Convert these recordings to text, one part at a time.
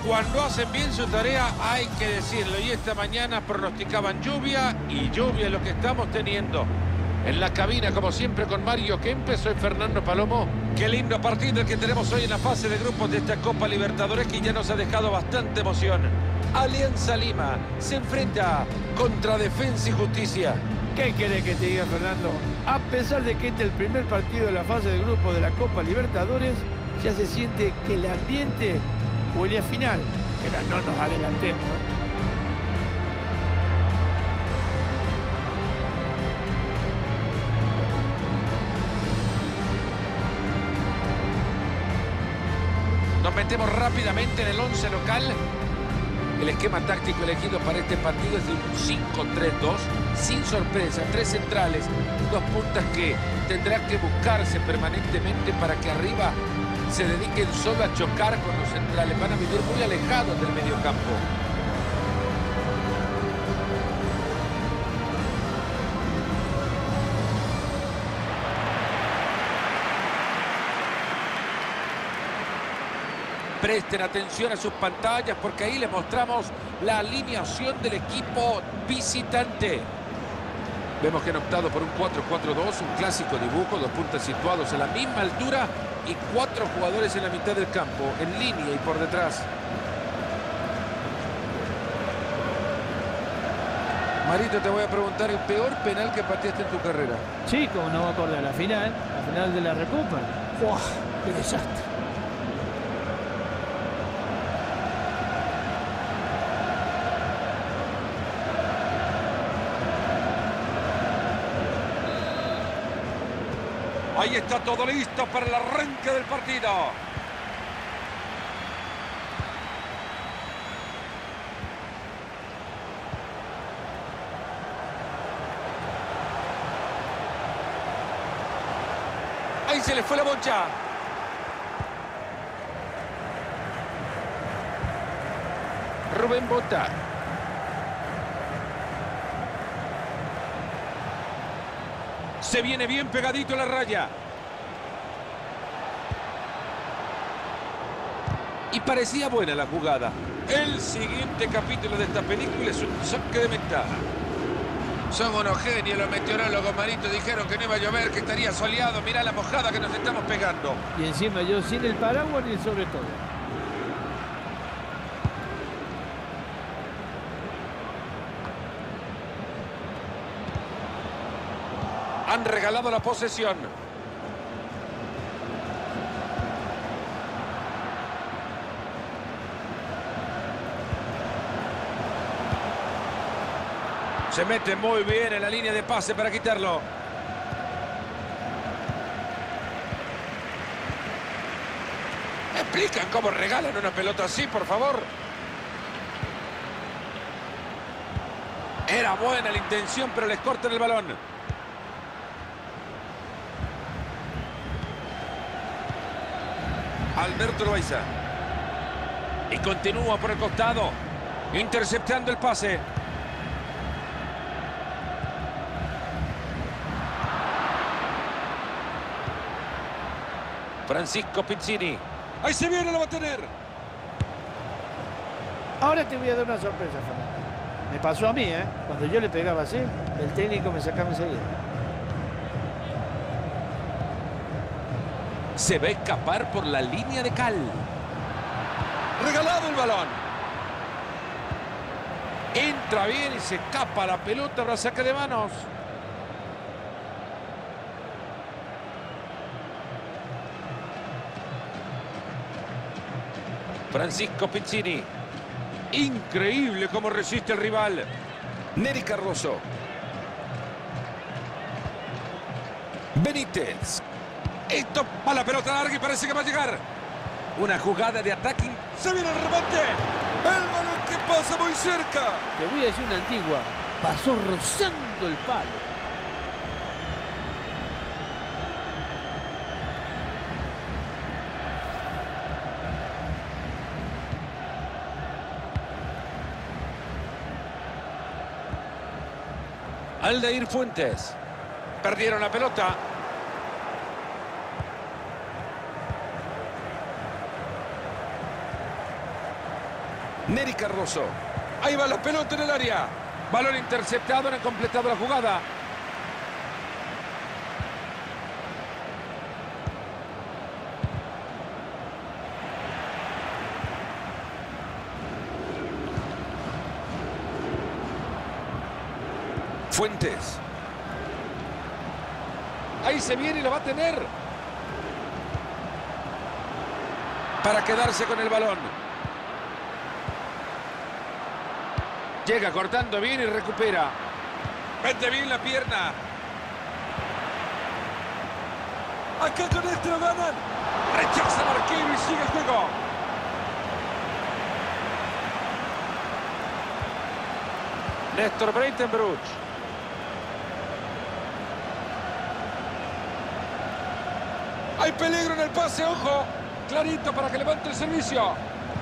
cuando hacen bien su tarea hay que decirlo. Y esta mañana pronosticaban lluvia y lluvia es lo que estamos teniendo. En la cabina, como siempre, con Mario Kempes, soy Fernando Palomo. Qué lindo partido el que tenemos hoy en la fase de grupos de esta Copa Libertadores, que ya nos ha dejado bastante emoción. Alianza Lima se enfrenta contra Defensa y Justicia. ¿Qué querés que te diga, Fernando? A pesar de que este es el primer partido de la fase de grupos de la Copa Libertadores, ya se siente que el ambiente huele a final. Pero no nos adelantemos, ¿eh? Nos metemos rápidamente en el 11 local. El esquema táctico elegido para este partido es de un 5-3-2, sin sorpresa, 3 centrales, 2 puntas que tendrán que buscarse permanentemente para que arriba se dediquen solo a chocar con los centrales. Van a vivir muy alejados del mediocampo. Presten atención a sus pantallas porque ahí les mostramos la alineación del equipo visitante. Vemos que han optado por un 4-4-2, un clásico dibujo, 2 puntas situados a la misma altura y 4 jugadores en la mitad del campo, en línea y por detrás. Marito, te voy a preguntar el peor penal que pateaste en tu carrera. Sí, como no me acuerdo de la final de la Recopa. ¡Uah! ¡Qué desastre! Ahí está todo listo para el arranque del partido. Ahí se le fue la bocha. Rubén Bota. Se viene bien pegadito a la raya. Y parecía buena la jugada. El siguiente capítulo de esta película es un saque de ventaja. Son unos genios los meteorólogos, Marito. Dijeron que no iba a llover, que estaría soleado. Mirá la mojada que nos estamos pegando. Y encima yo sin el paraguas ni el sobre todo. Han regalado la posesión. Se mete muy bien en la línea de pase para quitarlo. ¿Me explican cómo regalan una pelota así, por favor? Era buena la intención, pero les cortan el balón. Alberto Loaiza. Y continúa por el costado, interceptando el pase. Francisco Pizzini. Ahí se viene, lo va a tener. Ahora te voy a dar una sorpresa, Fernando. Me pasó a mí, ¿eh? Cuando yo le pegaba así, el técnico me sacaba enseguida. Se va a escapar por la línea de cal. Regalado el balón. Entra bien y se escapa la pelota. Ahora saque de manos. Francisco Pizzini. Increíble cómo resiste el rival. Neri Cardoso. Benítez. Esto va la pelota larga y parece que va a llegar. Una jugada de ataque. Se viene el remate. El balón que pasa muy cerca. Te voy a decir una antigua. Pasó rozando el palo. Aldair Fuentes. Perdieron la pelota. Neri Cardoso. Ahí va la pelota en el área. Balón interceptado, no han completado la jugada. Fuentes. Ahí se viene y lo va a tener. Para quedarse con el balón. Llega cortando bien y recupera. Mete bien la pierna. Acá con este lo ganan. Rechaza el arquero y sigue el juego. Néstor Breitenbruch. Hay peligro en el pase, ojo. Clarito para que levante el servicio.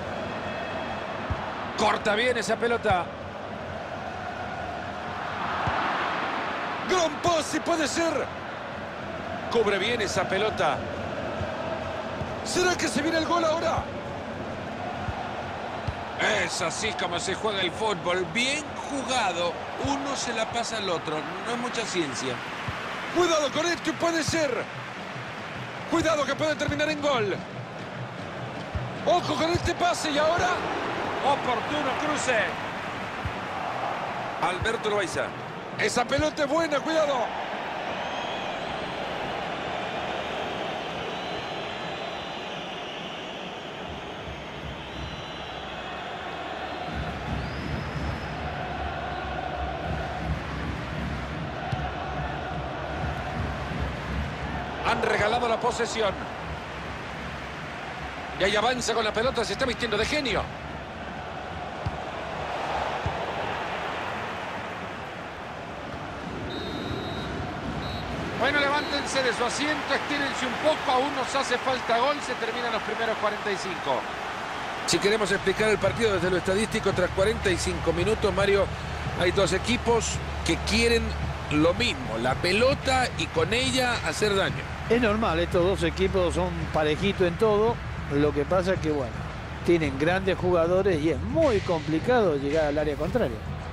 Corta bien esa pelota. Gran pase puede ser. Cubre bien esa pelota. ¿Será que se viene el gol ahora? Es así como se juega el fútbol. Bien jugado. Uno se la pasa al otro. No es mucha ciencia. Cuidado con esto, puede ser. Cuidado que puede terminar en gol. Ojo con este pase y ahora. Oportuno cruce. Alberto Loaiza. Esa pelota es buena, cuidado. Han regalado la posesión. Y ahí avanza con la pelota, se está vistiendo de genio. Bueno, levántense de su asiento, estírense un poco, aún nos hace falta gol, se terminan los primeros 45. Si queremos explicar el partido desde lo estadístico, tras 45 minutos, Mario, hay dos equipos que quieren lo mismo, la pelota y con ella hacer daño. Es normal, estos dos equipos son parejitos en todo, lo que pasa es que, bueno, tienen grandes jugadores y es muy complicado llegar al área contraria.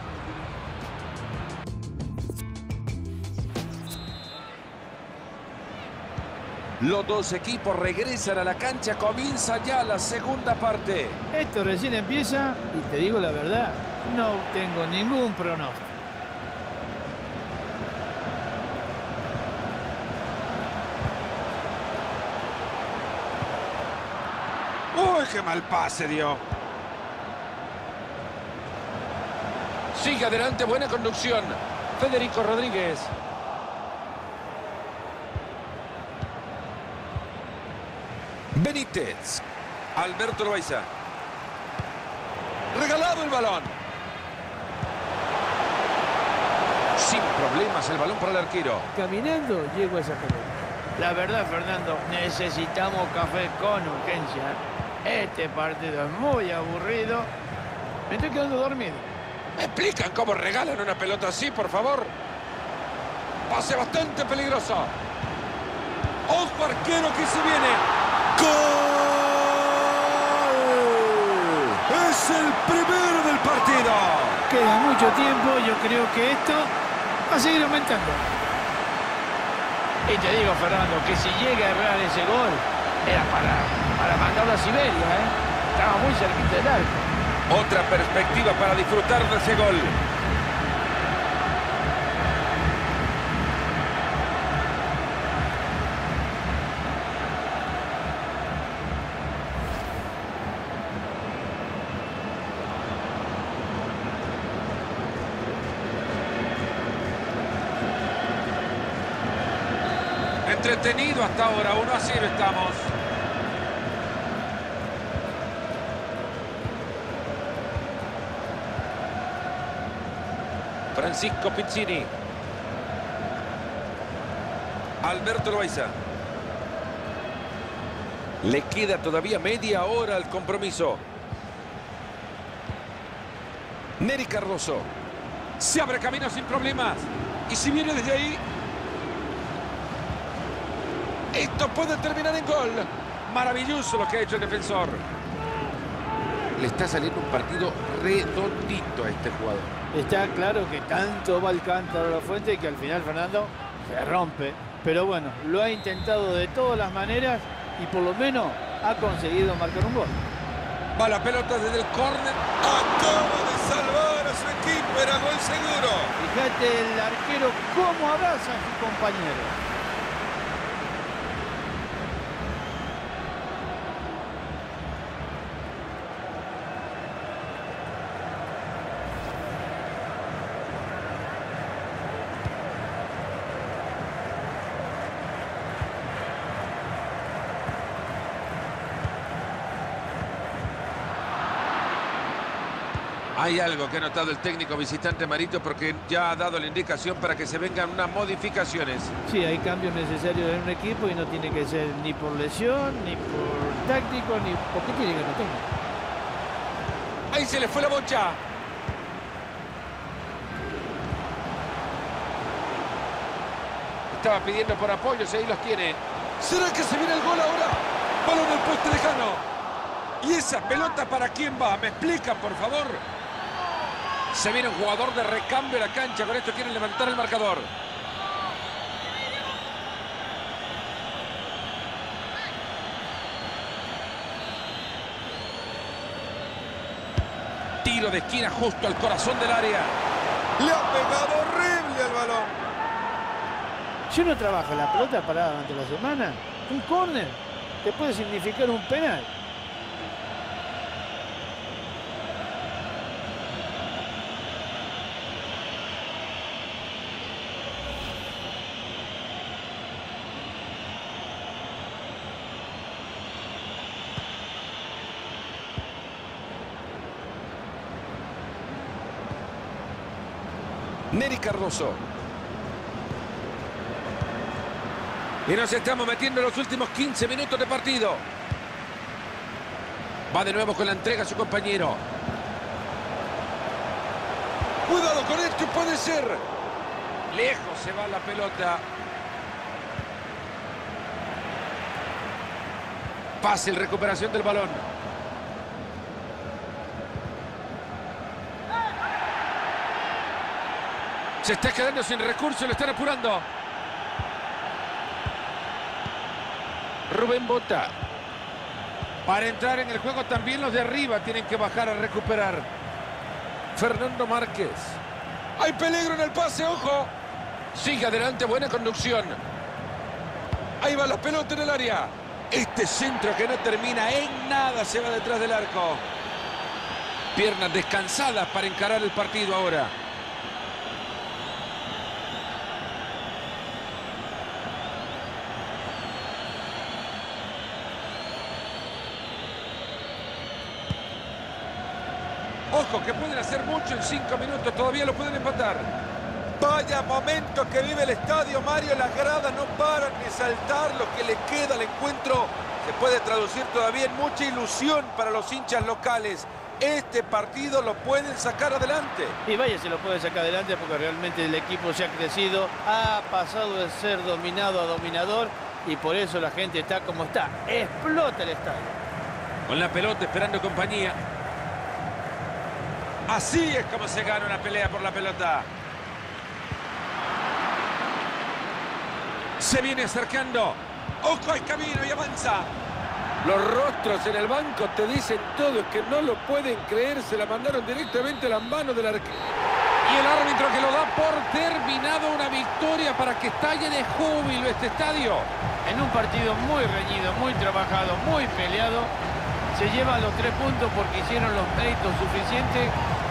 Los dos equipos regresan a la cancha, comienza ya la segunda parte. Esto recién empieza y te digo la verdad, no tengo ningún pronóstico. ¡Uy, qué mal pase dio! Sigue adelante, buena conducción. Federico Rodríguez. Benítez. Alberto Loaiza. Regalado el balón. Sin problemas el balón para el arquero. Caminando llego a esa pelota. La verdad, Fernando, necesitamos café con urgencia. Este partido es muy aburrido. Me estoy quedando dormido. ¿Me explican cómo regalan una pelota así, por favor? Pase bastante peligroso. Ojo, arquero que se viene. ¡Gol! Es el primero del partido. Queda mucho tiempo, yo creo que esto va a seguir aumentando. Y te digo, Fernando, que si llega a errar ese gol, era para mandarlo a Siberia, ¿eh? Estaba muy cerquita del arco. Otra perspectiva para disfrutar de ese gol. Entretenido hasta ahora, 1-0 estamos. Francisco Pizzini. Alberto Loaiza. Le queda todavía media hora al compromiso. Neri Cardoso. Se abre camino sin problemas. Y si viene desde ahí, esto puede terminar en gol. Maravilloso lo que ha hecho el defensor. le está saliendo un partido redondito a este jugador. Está claro que tanto va el cántaro a la fuente que al final Fernando se rompe. Pero bueno, lo ha intentado de todas las maneras y por lo menos ha conseguido marcar un gol. Va la pelota desde el córner. Acaba de salvar a su equipo. Era gol seguro. Fíjate el arquero cómo abraza a su compañero. Hay algo que ha notado el técnico visitante Marito porque ya ha dado la indicación para que se vengan unas modificaciones. Sí, hay cambios necesarios en un equipo y no tiene que ser ni por lesión, ni por táctico, ni porque tiene que no técnico. Ahí se le fue la bocha. Estaba pidiendo por apoyos y ahí los tiene. ¿Será que se viene el gol ahora? Balón al poste lejano. ¿Y esa pelota para quién va? ¿Me explican, por favor? Se viene un jugador de recambio a la cancha. Con esto quieren levantar el marcador. Tiro de esquina justo al corazón del área. Le ha pegado horrible al balón. Si uno trabaja la pelota parada durante la semana, un córner te puede significar un penal. Neri Cardoso. Y nos estamos metiendo en los últimos 15 minutos de partido. Va de nuevo con la entrega a su compañero. Cuidado con esto, puede ser. Lejos se va la pelota. Fácil recuperación del balón. Se está quedando sin recursos, lo están apurando. Rubén Bota. Para entrar en el juego también los de arriba tienen que bajar a recuperar. Fernando Márquez. Hay peligro en el pase, ojo. Sigue adelante, buena conducción. Ahí va la pelota en el área. Este centro que no termina en nada se va detrás del arco. Piernas descansadas para encarar el partido ahora. Ojo, que pueden hacer mucho en 5 minutos. Todavía lo pueden empatar. Vaya momento que vive el estadio, Mario. Las gradas no paran de saltar. Lo que le queda al encuentro se puede traducir todavía en mucha ilusión para los hinchas locales. Este partido lo pueden sacar adelante. Y vaya, se lo puede sacar adelante porque realmente el equipo se ha crecido. Ha pasado de ser dominado a dominador y por eso la gente está como está. Explota el estadio. Con la pelota esperando compañía. Así es como se gana una pelea por la pelota. Se viene acercando. Ojo al camino y avanza. Los rostros en el banco te dicen todo, es que no lo pueden creer. Se la mandaron directamente a las manos del arquero. Y el árbitro que lo da por terminado, una victoria para que estalle de júbilo este estadio. En un partido muy reñido, muy trabajado, muy peleado, se lleva los 3 puntos porque hicieron los méritos suficientes.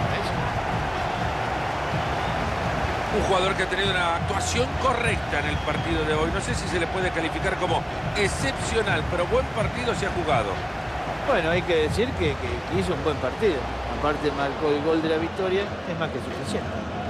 Un jugador que ha tenido una actuación correcta en el partido de hoy. No sé si se le puede calificar como excepcional, pero buen partido se ha jugado. Bueno, hay que decir que hizo un buen partido. Aparte marcó el gol de la victoria, es más que suficiente.